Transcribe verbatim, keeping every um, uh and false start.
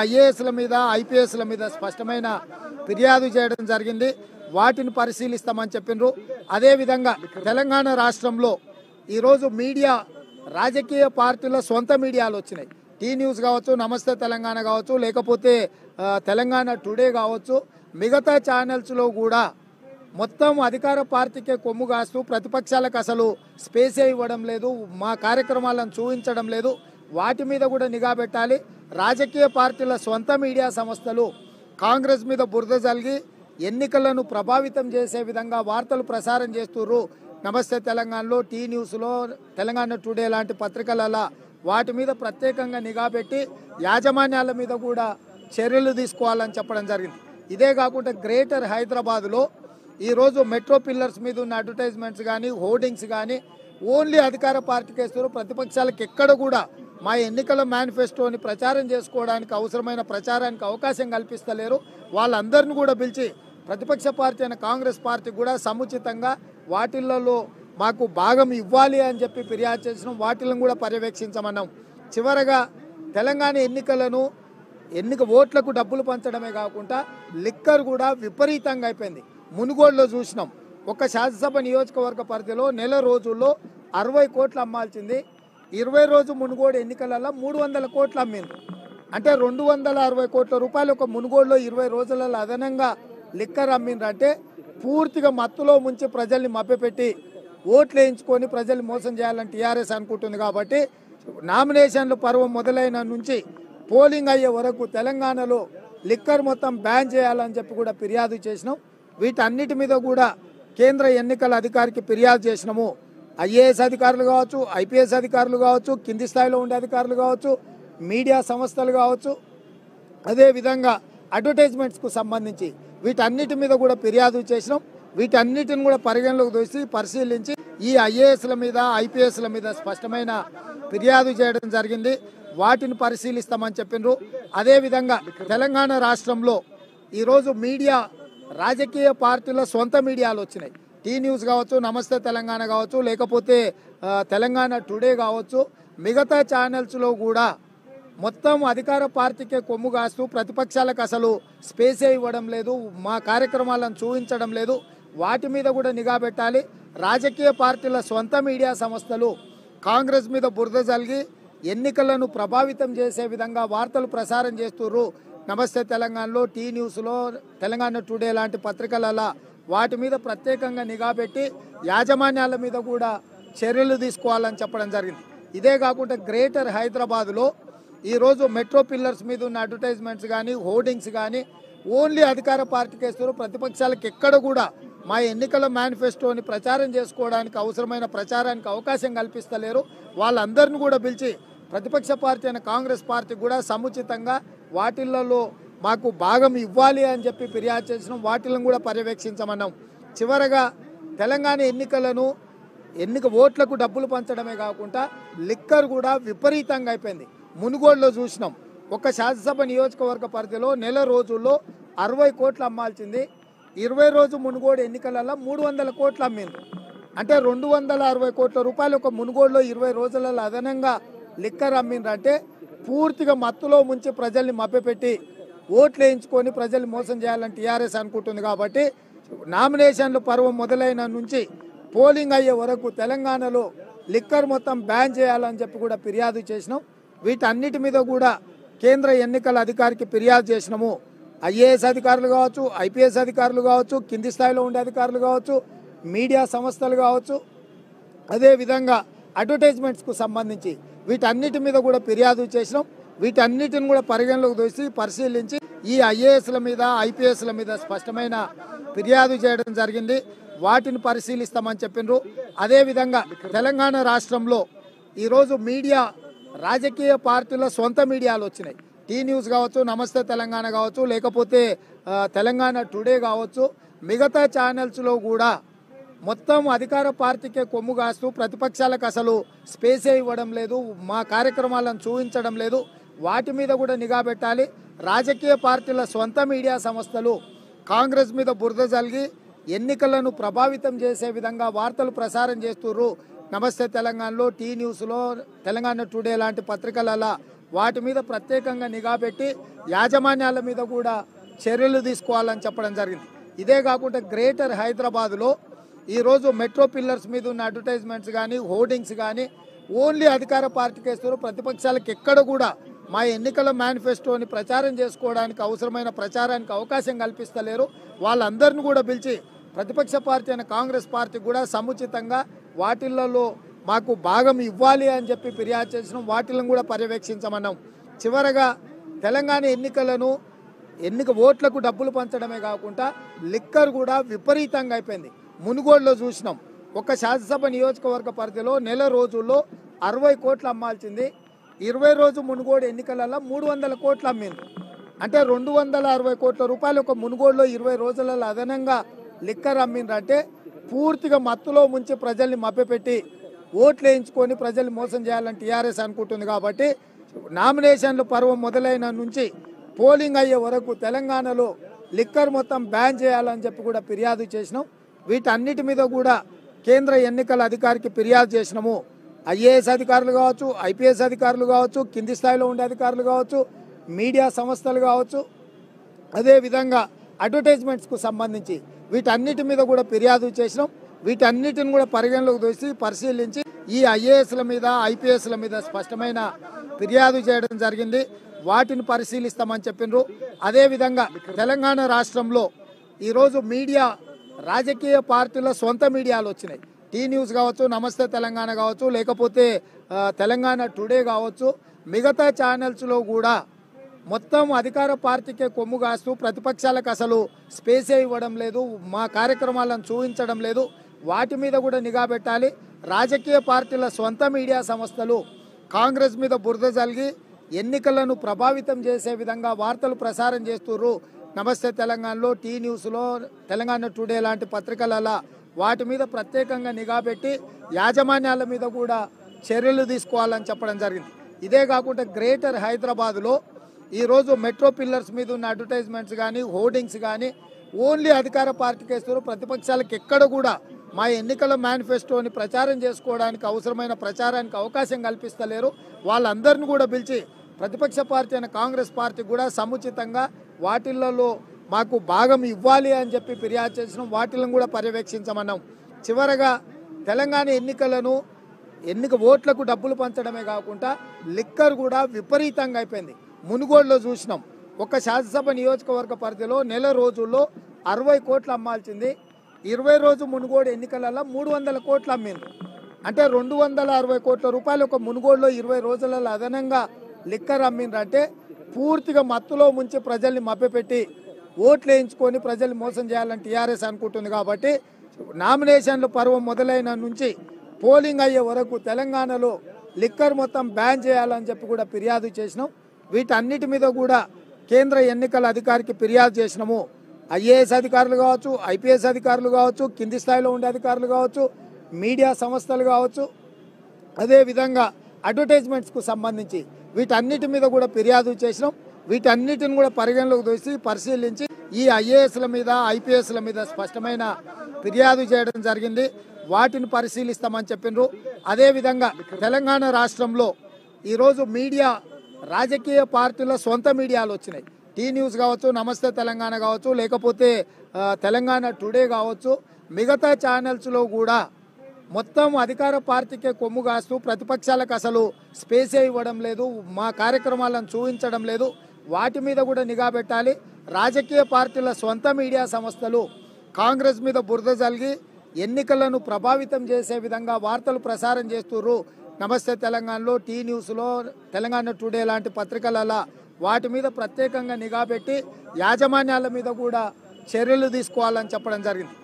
ఐఏఎస్ల మీద ఐపీఎస్ల మీద స్పష్టమైన ఫిర్యాదు చేయడం జరిగింది. వాటిని పరిశీలిస్తామని చెప్పిండ్రు. అదేవిధంగా తెలంగాణ రాష్ట్రంలో ఈరోజు మీడియా రాజకీయ పార్టీల సొంత మీడియాలు వచ్చినాయి. టీ న్యూస్ కావచ్చు, నమస్తే తెలంగాణ కావచ్చు, లేకపోతే తెలంగాణ టుడే కావచ్చు, మిగతా ఛానల్స్లో కూడా మొత్తం అధికార పార్టీకే కొమ్ము కాస్తూ ప్రతిపక్షాలకు అసలు స్పేసే ఇవ్వడం లేదు, మా కార్యక్రమాలను చూపించడం లేదు. వాటి మీద కూడా నిఘా పెట్టాలి. రాజకీయ పార్టీల సొంత మీడియా సంస్థలు కాంగ్రెస్ మీద బురద జల్గి ఎన్నికలను ప్రభావితం చేసే విధంగా వార్తలు ప్రసారం చేస్తుర్రు. నమస్తే తెలంగాణలో, టీ న్యూస్లో, తెలంగాణ టుడే లాంటి పత్రికలలో వాటి మీద ప్రత్యేకంగా నిఘా పెట్టి యాజమాన్యాల మీద కూడా చర్యలు తీసుకోవాలని చెప్పడం జరిగింది. ఇదే కాకుండా గ్రేటర్ హైదరాబాద్లో ఈరోజు మెట్రో పిల్లర్స్ మీద ఉన్న అడ్వర్టైజ్మెంట్స్ కానీ, హోర్డింగ్స్ కానీ ఓన్లీ అధికార పార్టీకి వేస్తారు. ప్రతిపక్షాలకు ఎక్కడ కూడా మా ఎన్నికల మేనిఫెస్టోని ప్రచారం చేసుకోవడానికి అవసరమైన ప్రచారానికి అవకాశం కల్పిస్తలేరు. వాళ్ళందరినీ కూడా పిలిచి ప్రతిపక్ష పార్టీ అయిన కాంగ్రెస్ పార్టీ కూడా సముచితంగా వాటిల్లో మాకు భాగం ఇవ్వాలి అని చెప్పి ఫిర్యాదు చేసినాం. వాటిలను కూడా పర్యవేక్షించమన్నాం. చివరగా తెలంగాణ ఎన్నికలను ఎన్నిక ఓట్లకు డబ్బులు పంచడమే కాకుండా లిక్కర్ కూడా విపరీతంగా అయిపోయింది. మునుగోడులో చూసినాం, ఒక శాసనసభ నియోజకవర్గ పరిధిలో నెల రోజుల్లో అరవై కోట్లు అమ్మాల్సింది ఇరవై రోజు మునుగోడు ఎన్నికలలో మూడు వందల కోట్లు అమ్మింది. అంటే రెండు వందల అరవై కోట్ల రూపాయలు ఒక మునుగోడులో ఇరవై రోజులలో అదనంగా లిక్కర్ అమ్మిండ్రంటే పూర్తిగా మత్తులో ముంచి ప్రజల్ని మభ్యపెట్టి ఓట్లు వేయించుకొని ప్రజల్ని మోసం చేయాలని టీఆర్ఎస్ అనుకుంటుంది. కాబట్టి నామినేషన్లు పర్వం మొదలైన నుంచి పోలింగ్ అయ్యే వరకు తెలంగాణలో లిక్కర్ మొత్తం బ్యాన్ చేయాలని చెప్పి కూడా ఫిర్యాదు చేసినాం. వీటన్నిటి మీద కూడా కేంద్ర ఎన్నికల అధికారికి ఫిర్యాదు చేసినాము. ఐఏఎస్ అధికారులు కావచ్చు, ఐపీఎస్ అధికారులు కావచ్చు, కింది స్థాయిలో ఉండే అధికారులు కావచ్చు, మీడియా సంస్థలు కావచ్చు, అదేవిధంగా అడ్వర్టైజ్మెంట్స్కు సంబంధించి వీటన్నిటి మీద కూడా ఫిర్యాదు చేసినాం. వీటన్నిటిని కూడా పరిగణలోకి తీసి పరిశీలించి ఈ ఐఏఎస్ల మీద ఐపీఎస్ల మీద స్పష్టమైన ఫిర్యాదు చేయడం జరిగింది. వాటిని పరిశీలిస్తామని చెప్పిండ్రు. అదేవిధంగా తెలంగాణ రాష్ట్రంలో ఈరోజు మీడియా రాజకీయ పార్టీల సొంత మీడియాలు వచ్చినాయి. టీ న్యూస్ కావచ్చు, నమస్తే తెలంగాణ కావచ్చు, లేకపోతే తెలంగాణ టుడే కావచ్చు, మిగతా ఛానల్స్లో కూడా మొత్తం అధికార పార్టీకే కొమ్ము కాస్తూ ప్రతిపక్షాలకు అసలు స్పేసే ఇవ్వడం లేదు, మా కార్యక్రమాలను చూపించడం లేదు. వాటి మీద కూడా నిఘా పెట్టాలి. రాజకీయ పార్టీల సొంత మీడియా సంస్థలు కాంగ్రెస్ మీద బురద జల్గి ఎన్నికలను ప్రభావితం చేసే విధంగా వార్తలు ప్రసారం చేస్తుర్రు. నమస్తే తెలంగాణలో, టీ న్యూస్లో, తెలంగాణ టుడే లాంటి పత్రికలలో వాటి మీద ప్రత్యేకంగా నిఘా పెట్టి యాజమాన్యాల మీద కూడా చర్యలు తీసుకోవాలని చెప్పడం జరిగింది. ఇదే కాకుండా గ్రేటర్ హైదరాబాద్లో ఈరోజు మెట్రో పిల్లర్స్ మీద ఉన్న అడ్వర్టైజ్మెంట్స్ కానీ, హోర్డింగ్స్ కానీ ఓన్లీ అధికార పార్టీకి వేస్తారు. ప్రతిపక్షాలకు ఎక్కడ కూడా మా ఎన్నికల మేనిఫెస్టోని ప్రచారం చేసుకోవడానికి అవసరమైన ప్రచారానికి అవకాశం కల్పిస్తలేరు. వాళ్ళందరినీ కూడా పిలిచి ప్రతిపక్ష పార్టీ అయిన కాంగ్రెస్ పార్టీ కూడా సముచితంగా వాటిల్లో మాకు భాగం ఇవ్వాలి అని చెప్పి ఫిర్యాదు చేసినాం. వాటిలను కూడా పర్యవేక్షించమన్నాం. చివరగా తెలంగాణ ఎన్నికలను ఎన్నిక ఓట్లకు డబ్బులు పంచడమే కాకుండా లిక్కర్ కూడా విపరీతంగా అయిపోయింది. మునుగోడులో చూసినాం, ఒక శాసనసభ నియోజకవర్గ పరిధిలో నెల రోజుల్లో అరవై కోట్లు అమ్మాల్సింది ఇరవై రోజు మునుగోడు ఎన్నికలలో మూడు వందల కోట్లు అమ్మింది. అంటే రెండు వందల అరవై కోట్ల రూపాయలు ఒక మునుగోడులో ఇరవై రోజులలో అదనంగా లిక్కర్ అమ్మిండ్రంటే పూర్తిగా మత్తులో ముంచి ప్రజల్ని మభ్యపెట్టి ఓట్లు వేయించుకొని ప్రజల్ని మోసం చేయాలని టీఆర్ఎస్ అనుకుంటుంది. కాబట్టి నామినేషన్లు పర్వం మొదలైన నుంచి పోలింగ్ అయ్యే వరకు తెలంగాణలో లిక్కర్ మొత్తం బ్యాన్ చేయాలని చెప్పి కూడా ఫిర్యాదు చేసినాం. వీటన్నిటి మీద కూడా కేంద్ర ఎన్నికల అధికారికి ఫిర్యాదు చేసినాము. ఐఏఎస్ అధికారులు కావచ్చు, ఐపీఎస్ అధికారులు కావచ్చు, కింది స్థాయిలో ఉండే అధికారులు కావచ్చు, మీడియా సంస్థలు కావచ్చు, అదేవిధంగా అడ్వర్టైజ్మెంట్స్కు సంబంధించి వీటన్నిటి మీద కూడా ఫిర్యాదు చేసినాం. వీటన్నిటిని కూడా పరిగణలోకి తీసి పరిశీలించి ఈ ఐఏఎస్ల మీద ఐపీఎస్ల మీద స్పష్టమైన ఫిర్యాదు చేయడం జరిగింది. వాటిని పరిశీలిస్తామని చెప్పిండ్రు. అదేవిధంగా తెలంగాణ రాష్ట్రంలో ఈరోజు మీడియా రాజకీయ పార్టీల సొంత మీడియాలు వచ్చినాయి. టీ న్యూస్ కావచ్చు, నమస్తే తెలంగాణ కావచ్చు, లేకపోతే తెలంగాణ టుడే కావచ్చు, మిగతా ఛానల్స్లో కూడా మొత్తం అధికార పార్టీకే కొమ్ము కాస్తూ ప్రతిపక్షాలకు అసలు స్పేసే ఇవ్వడం లేదు, మా కార్యక్రమాలను చూపించడం లేదు. వాటి మీద కూడా నిఘా పెట్టాలి. రాజకీయ పార్టీల సొంత మీడియా సంస్థలు కాంగ్రెస్ మీద బురద జల్గి ఎన్నికలను ప్రభావితం చేసే విధంగా వార్తలు ప్రసారం చేస్తుర్రు. నమస్తే తెలంగాణలో, టీ న్యూస్లో, తెలంగాణ టుడే లాంటి పత్రికలలో వాటి మీద ప్రత్యేకంగా నిఘా పెట్టి యాజమాన్యాల మీద కూడా చర్యలు తీసుకోవాలని చెప్పడం జరిగింది. ఇదే కాకుండా గ్రేటర్ హైదరాబాద్లో ఈరోజు మెట్రో పిల్లర్స్ మీద ఉన్న అడ్వర్టైజ్మెంట్స్ కానీ హోర్డింగ్స్ కానీ ఓన్లీ అధికార పార్టీకి వేస్తారు. ప్రతిపక్షాలకు ఎక్కడ కూడా మా ఎన్నికల మేనిఫెస్టోని ప్రచారం చేసుకోవడానికి అవసరమైన ప్రచారానికి అవకాశం కల్పిస్తలేరు. వాళ్ళందరినీ కూడా పిలిచి ప్రతిపక్ష పార్టీ అయిన కాంగ్రెస్ పార్టీ కూడా సముచితంగా వాటిల్లో మాకు భాగం ఇవ్వాలి అని చెప్పి ఫిర్యాదు చేసినాం. వాటిలను కూడా పర్యవేక్షించమన్నాం. చివరగా తెలంగాణ ఎన్నికలను ఎన్నిక ఓట్లకు డబ్బులు పంచడమే కాకుండా లిక్కర్ కూడా విపరీతంగా అయిపోయింది. మునుగోడులో చూసినాం, ఒక శాసనసభ నియోజకవర్గ పరిధిలో నెల రోజుల్లో అరవై కోట్లు అమ్మాల్సింది ఇరవై రోజు మునుగోడు ఎన్నికలలో మూడు వందల కోట్లు అమ్మింది. అంటే రెండు వందల అరవై కోట్ల రూపాయలు ఒక మునుగోడులో ఇరవై రోజులలో అదనంగా లిక్కర్ అమ్మిండ్రంటే పూర్తిగా మత్తులో ముంచి ప్రజల్ని మభ్యపెట్టి ఓట్లు వేయించుకొని ప్రజల్ని మోసం చేయాలని టీఆర్ఎస్ అనుకుంటుంది. కాబట్టి నామినేషన్లు పర్వం మొదలైన నుంచి పోలింగ్ అయ్యే వరకు తెలంగాణలో లిక్కర్ మొత్తం బ్యాన్ చేయాలని చెప్పి కూడా ఫిర్యాదు చేసినాం. వీటన్నిటి మీద కూడా కేంద్ర ఎన్నికల అధికారికి ఫిర్యాదు చేసినాము. ఐఏఎస్ అధికారులు కావచ్చు, ఐపీఎస్ అధికారులు కావచ్చు, కింది స్థాయిలో ఉండే అధికారులు కావచ్చు, మీడియా సంస్థలు కావచ్చు, అదేవిధంగా అడ్వర్టైజ్మెంట్స్కు సంబంధించి వీటన్నిటి మీద కూడా ఫిర్యాదు చేసినాం. వీటన్నిటిని కూడా పరిగణలోకి తీసి పరిశీలించి ఈ ఐఏఎస్ల మీద ఐపీఎస్ల మీద స్పష్టమైన ఫిర్యాదు చేయడం జరిగింది. వాటిని పరిశీలిస్తామని చెప్పిండ్రు. అదేవిధంగా తెలంగాణ రాష్ట్రంలో ఈరోజు మీడియా రాజకీయ పార్టీల సొంత మీడియాలు వచ్చినాయి. టీ న్యూస్ కావచ్చు, నమస్తే తెలంగాణ కావచ్చు, లేకపోతే తెలంగాణ టుడే కావచ్చు, మిగతా ఛానల్స్లో కూడా మొత్తం అధికార పార్టీకే కొమ్ము కాస్తూ ప్రతిపక్షాలకు అసలు స్పేసే ఇవ్వడం లేదు, మా కార్యక్రమాలను చూపించడం లేదు. వాటి మీద కూడా నిఘా పెట్టాలి. రాజకీయ పార్టీల సొంత మీడియా సంస్థలు కాంగ్రెస్ మీద బురద జల్గి ఎన్నికలను ప్రభావితం చేసే విధంగా వార్తలు ప్రసారం చేస్తుర్రు. నమస్తే తెలంగాణలో, టీ న్యూస్లో, తెలంగాణ టుడే లాంటి పత్రికలలో వాటి మీద ప్రత్యేకంగా నిఘా పెట్టి యాజమాన్యాల మీద కూడా చర్యలు తీసుకోవాలని చెప్పడం జరిగింది. ఇదే కాకుండా గ్రేటర్ హైదరాబాద్లో ఈరోజు మెట్రో పిల్లర్స్ మీద ఉన్న అడ్వర్టైజ్మెంట్స్ కానీ హోర్డింగ్స్ కానీ ఓన్లీ అధికార పార్టీకి వేస్తారు. ప్రతిపక్షాలకు ఎక్కడ కూడా మా ఎన్నికల మేనిఫెస్టోని ప్రచారం చేసుకోవడానికి అవసరమైన ప్రచారానికి అవకాశం కల్పిస్తలేరు. వాళ్ళందరినీ కూడా పిలిచి ప్రతిపక్ష పార్టీ అయిన కాంగ్రెస్ పార్టీ కూడా సముచితంగా వాటిల్లో మాకు భాగం ఇవ్వాలి అని చెప్పి ఫిర్యాదు చేసినాం. వాటిలను కూడా పర్యవేక్షించమన్నాం. చివరగా తెలంగాణ ఎన్నికలను ఎన్నిక ఓట్లకు డబ్బులు పంచడమే కాకుండా లిక్కర్ కూడా విపరీతంగా అయిపోయింది. మునుగోడులో చూసినాం, ఒక శాసనసభ నియోజకవర్గ పరిధిలో నెల రోజుల్లో అరవై కోట్లు అమ్మాల్సింది ఇరవై రోజు మునుగోడు ఎన్నికలలో మూడు వందల కోట్లు అమ్మింది. అంటే రెండు వందల అరవై కోట్ల రూపాయలు ఒక మునుగోడులో ఇరవై రోజులలో అదనంగా లిక్కర్ అమ్మిండ్రంటే పూర్తిగా మత్తులో ముంచి ప్రజల్ని మభ్యపెట్టి ఓట్లు వేయించుకొని ప్రజల్ని మోసం చేయాలని టీఆర్ఎస్ అనుకుంటుంది. కాబట్టి నామినేషన్లు పర్వం మొదలైన నుంచి పోలింగ్ అయ్యే వరకు తెలంగాణలో లిక్కర్ మొత్తం బ్యాన్ చేయాలని చెప్పి కూడా ఫిర్యాదు చేసినాం. వీటన్నిటి మీద కూడా కేంద్ర ఎన్నికల అధికారికి ఫిర్యాదు చేసినాము. ఐఏఎస్ అధికారులు కావచ్చు, ఐపీఎస్ అధికారులు కావచ్చు, కింది స్థాయిలో ఉండే అధికారులు కావచ్చు, మీడియా సంస్థలు కావచ్చు, అదేవిధంగా అడ్వర్టైజ్మెంట్స్కు సంబంధించి వీటన్నిటి మీద కూడా ఫిర్యాదు చేసినాం. వీటన్నిటిని కూడా పరిగణలోకి తీసి పరిశీలించి ఈ ఐఏఎస్ల మీద ఐపీఎస్ల మీద స్పష్టమైన ఫిర్యాదు చేయడం జరిగింది. వాటిని పరిశీలిస్తామని చెప్పిండ్రు. అదేవిధంగా తెలంగాణ రాష్ట్రంలో ఈరోజు మీడియా రాజకీయ పార్టీల సొంత మీడియాలు వచ్చినాయి. టీ న్యూస్ కావచ్చు, నమస్తే తెలంగాణ కావచ్చు, లేకపోతే తెలంగాణ టుడే కావచ్చు, మిగతా ఛానల్స్లో కూడా మొత్తం అధికార పార్టీకే కొమ్ము కాస్తూ ప్రతిపక్షాలకు అసలు స్పేసే ఇవ్వడం లేదు, మా కార్యక్రమాలను చూపించడం లేదు. వాటి మీద కూడా నిఘా పెట్టాలి. రాజకీయ పార్టీల సొంత మీడియా సంస్థలు కాంగ్రెస్ మీద బురద జల్గి ఎన్నికలను ప్రభావితం చేసే విధంగా వార్తలు ప్రసారం చేస్తుర్రు. నమస్తే తెలంగాణలో, టీ న్యూస్లో, తెలంగాణ టుడే లాంటి పత్రికలలో వాటి మీద ప్రత్యేకంగా నిఘా పెట్టి యాజమాన్యాల మీద కూడా చర్యలు తీసుకోవాలని చెప్పడం జరిగింది.